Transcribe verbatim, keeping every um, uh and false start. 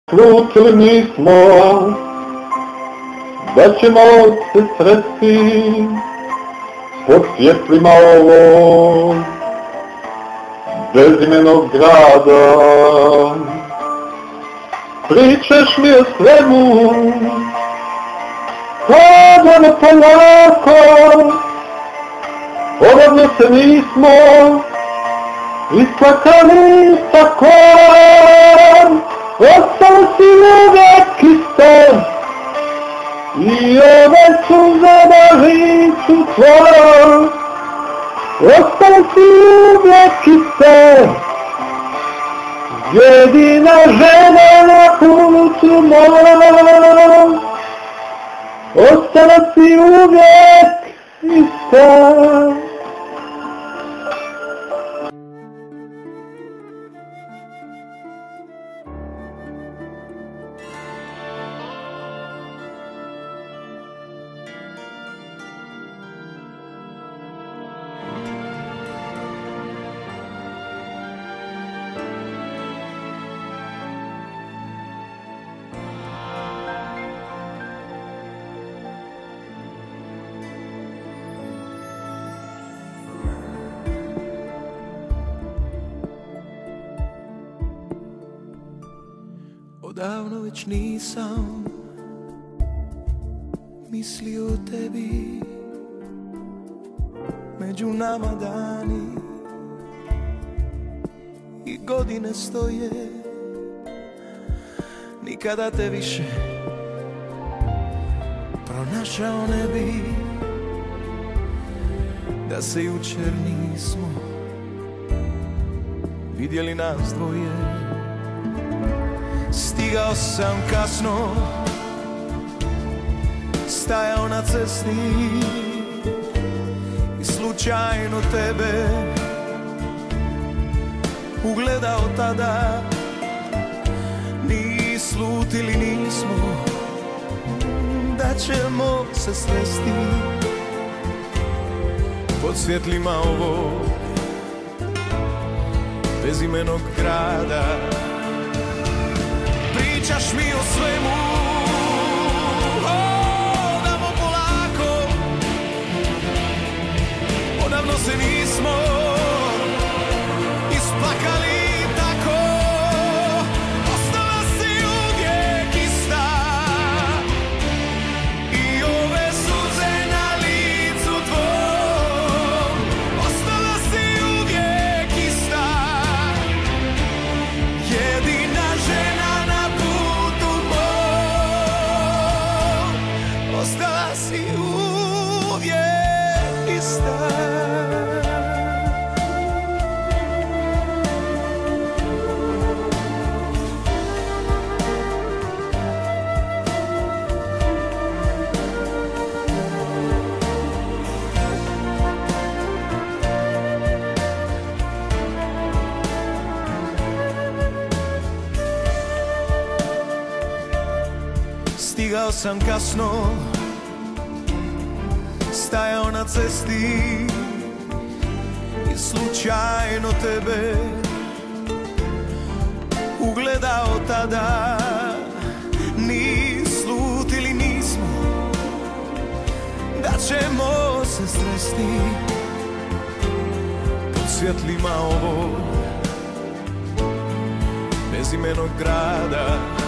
Odlučili nismo da ćemo se sresti pod svjetlima ovog bezimenog grada. Pričaš mi o svemu, hladano polako, odavno se nismo isplakali tako. Ostalo si uvijek isto i ove suze na licu tvojom. Ostalo si uvijek isto, jedina žena na putu mojom. Ostalo si uvijek isto. Odavno već nisam mislio o tebi, među nama dani i godine stoje. Nikada te više pronašao ne bi, da se jučer nismo vidjeli nas dvoje. Stigao sam kasno, stajao na cesti i slučajno tebe ugledao tada. Ni slutili nismo da ćemo se sresti pod svjetlima ovog bezimenog grada. Pričaš mi o svemu, odavno polako, odavno se nismo isplakali tako. Ostala si uvijek ista i ove suze na licu tvom. Ostala si uvijek ista, jedina žena. Ostala si uvijek ista. Stigao sam kasno, stajao na cesti i slučajno tebe ugledao tada. Ni slutili nismo da ćemo se sresti pod svjetlima ovog bezimenog grada.